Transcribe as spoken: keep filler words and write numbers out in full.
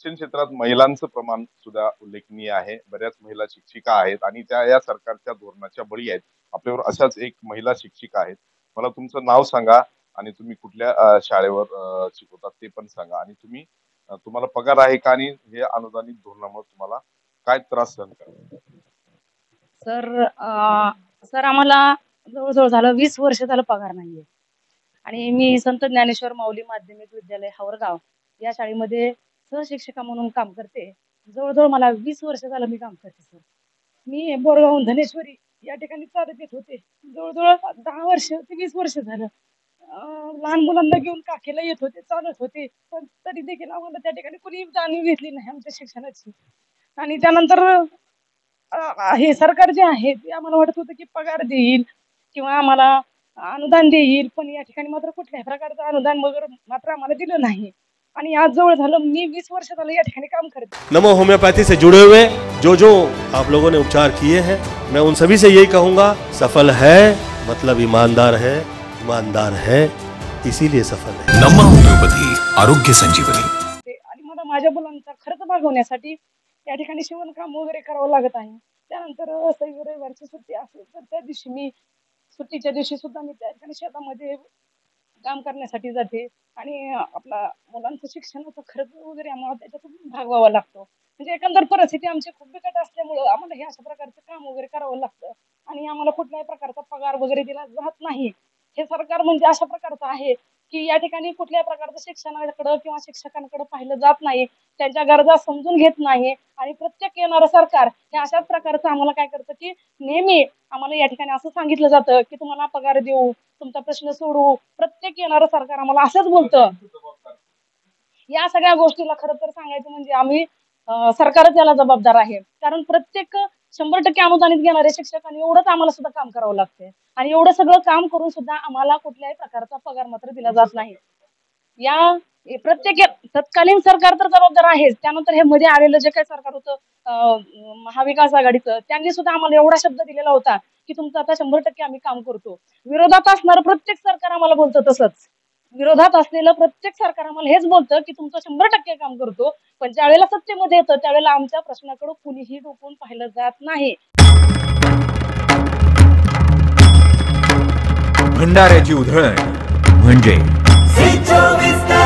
शिक्षण क्षेत्रात महिलांचं प्रमाण सुद्धा उल्लेखनीय आहे. बऱ्याच महिला शिक्षिका आहेत आणि त्या या सरकारच्या धोरणाच्या बळी आहेत. आपल्यावर अशाच एक महिला शिक्षिका आहेत. मला तुमचं नाव सांगा आणि तुम्ही कुठल्या अ, शाळेवर अ, शिकवतात ते पण सांगा आणि तुम्ही अ, तुम्हाला पगार आहे का आणि हे अनुदानित धोरणामुळे तुम्हाला काय त्रास सहन करावा? सर अ, सर आम्हाला जवळ-जवळ झालं वीस वर्ष झालं पगार नाहीये आणि मी संत ज्ञानेश्वर माऊली माध्यमिक विद्यालय हावरगाव या शाळेमध्ये सहशिक्षिका म्हणून काम करते. जवळ-जवळ मला वीस वर्ष झालं मी काम करते सर. मी बोरगावहून धनेश्वरी या ठिकाणी चालत येत होते. जवळ-जवळ दहा वर्ष ते वीस वर्ष झालं. अ, लहान मुलांना घेऊन काठीला येत होते, चालत होते. पण तरी देखील आम्हाला त्या ठिकाणी कुणी जाणीव घेतली नाही आमच्या शिक्षणाची. आणि त्यानंतर अ, हे सरकार जे आहे ते आम्हाला वाटत होतं की पगार देईल किंवा आम्हाला अनुदान देईल, पण या ठिकाणी मात्र कुठल्याही प्रकारचं अनुदान वगैरे मात्र आम्हाला दिलं नाही. आणि आज जवळ झालं मी वीस वर्ष झालं या ठिकाणी काम करते. नमो होम्योपैथी से जुड़े हुए जो जो आप लोगों ने उपचार किए हैं, मैं उन सभी से यही कहूंगा, सफल है मतलब ईमानदार है, ईमानदार है इसीलिए सफल है. नम्मा होम्योपॅथी आरोग्य संजीवनी. ते आणि मला माझ्या मुलांचा खर्च भागवण्यासाठी या ठिकाणी शिवणकाम वगैरे करावं लागत आहे. त्यानंतर सही रविवारची सुट्टी असेल तर त्या दिवशी मी सुट्टीच्या दिवशी सुद्धा मी त्या ठिकाणी शेतामध्ये काम करण्यासाठी जाते आणि आपला मुलांचं शिक्षणाचा खर्च वगैरे आम्हाला त्याच्यातून भागवावा लागतो. म्हणजे एकंदर परिस्थिती आमची खूप बिकट असल्यामुळं आम्हाला हे अशा प्रकारचं काम वगैरे करावं लागतं आणि आम्हाला कुठल्याही प्रकारचा पगार वगैरे दिला जात नाही. हे सरकार म्हणजे अशा प्रकारचं आहे की या ठिकाणी कुठल्याही प्रकारचं शिक्षणाकडे किंवा शिक्षकांकडे पाहिलं जात नाही. त्यांच्या गरजा समजून घेत नाही आणि प्रत्येक येणारं सरकार हे अशाच प्रकारचं आम्हाला काय करतं की नेहमी आम्हाला या ठिकाणी असं सांगितलं जातं की तुम्हाला पगार देऊ, तुमचा प्रश्न सोडवू. प्रत्येक येणारं सरकार आम्हाला असंच बोलतं. या सगळ्या गोष्टीला खरं तर सांगायचं म्हणजे आम्ही अ, सरकारच याला जबाबदार आहे. कारण प्रत्येक शंभर टक्के अनुदानित घेणाऱ्या शिक्षकांनी एवढंच आम्हाला सुद्धा काम करावं लागतंय आणि एवढं सगळं काम करून सुद्धा आम्हाला कुठल्याही प्रकारचा पगार मात्र दिला जात नाही. या हे प्रत्येक तत्कालीन सरकार तर जबाबदार आहेच. त्यानंतर हे मध्ये आलेलं जे काही सरकार होतं अ, महाविकास आघाडीचं, त्यांनी सुद्धा आम्हाला एवढा शब्द दिलेला होता की तुमचं आता शंभर टक्के आम्ही काम करतो. विरोधात असणारं प्रत्येक सरकार आम्हाला बोलतं तसंच. विरोधात असलेलं प्रत्येक सरकार आम्हाला हेच बोलतं की तुमचं शंभर टक्के काम करतो. पण ज्यावेळेला सत्तेमध्ये येतं त्यावेळेला आमच्या प्रश्नाकडे कुणीही डोकून पाहिलं जात नाही. भंडाऱ्याची उधळण म्हणजे